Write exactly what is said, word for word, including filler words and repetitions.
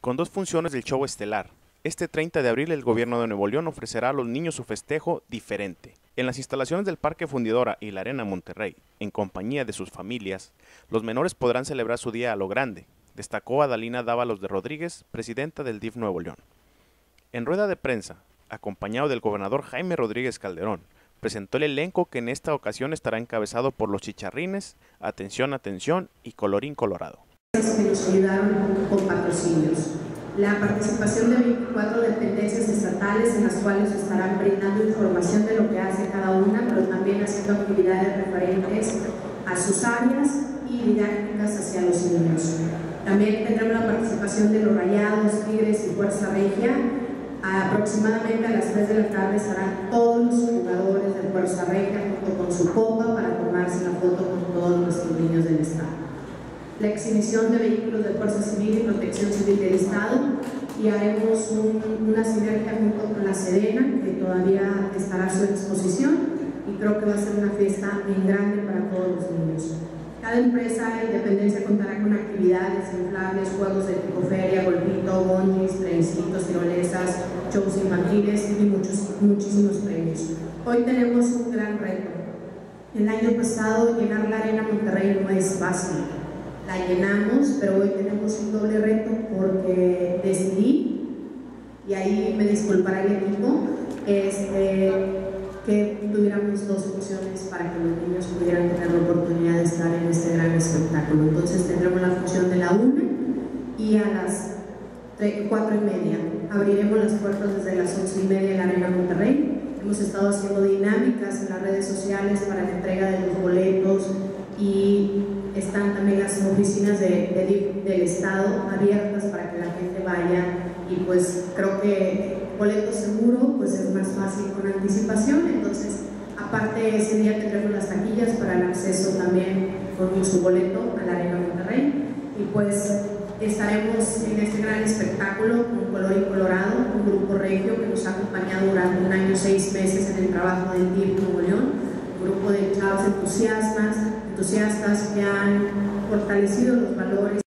Con dos funciones del show estelar, este treinta de abril el gobierno de Nuevo León ofrecerá a los niños su festejo diferente. En las instalaciones del Parque Fundidora y la Arena Monterrey, en compañía de sus familias, los menores podrán celebrar su día a lo grande, destacó Adalina Dávalos de Rodríguez, presidenta del D I F Nuevo León. En rueda de prensa, acompañado del gobernador Jaime Rodríguez Calderón, presentó el elenco que en esta ocasión estará encabezado por los Chicharrines, Atención, Atención y Colorín Colorado. Que nos ayudaron con patrocinios. La participación de veinticuatro dependencias estatales en las cuales estarán brindando información de lo que hace cada una, pero también haciendo actividades referentes a sus áreas y didácticas hacia los niños. También tendremos la participación de los Rayados, Tigres y Fuerza Regia. Aproximadamente a las tres de la tarde estarán todos los jugadores de Fuerza Regia junto con su copa para tomarse la foto con todos nuestros niños del estado. La exhibición de vehículos de Fuerza Civil y Protección Civil del Estado, y haremos un, una sinergia junto con la Sedena, que todavía estará a su exposición, y creo que va a ser una fiesta bien grande para todos los niños. Cada empresa y dependencia contará con actividades inflables, juegos de tipo feria, golpito, bongis, trencitos, tirolesas, shows infantiles y muchos, muchísimos premios. Hoy tenemos un gran reto. El año pasado llenar la Arena Monterrey no es fácil. La llenamos, pero hoy tenemos un doble reto porque decidí, y ahí me disculpará el equipo, este, que tuviéramos dos funciones para que los niños pudieran tener la oportunidad de estar en este gran espectáculo. Entonces tendremos la función de la una y a las cuatro y media. Abriremos las puertas desde las once y media en la Arena Monterrey. Hemos estado haciendo dinámicas en las redes sociales para la entrega de los boletos, y están también las oficinas de, de, del Estado abiertas para que la gente vaya, y pues creo que boleto seguro pues es más fácil con anticipación. Entonces aparte ese día tendremos las taquillas para el acceso también con su boleto a la Arena Monterrey, y pues estaremos en este gran espectáculo con Colorín Colorado, un grupo regio que nos ha acompañado durante un año, seis meses en el trabajo del D I F Nuevo León, un grupo de chavos entusiastas, entusiastas que han fortalecido los valores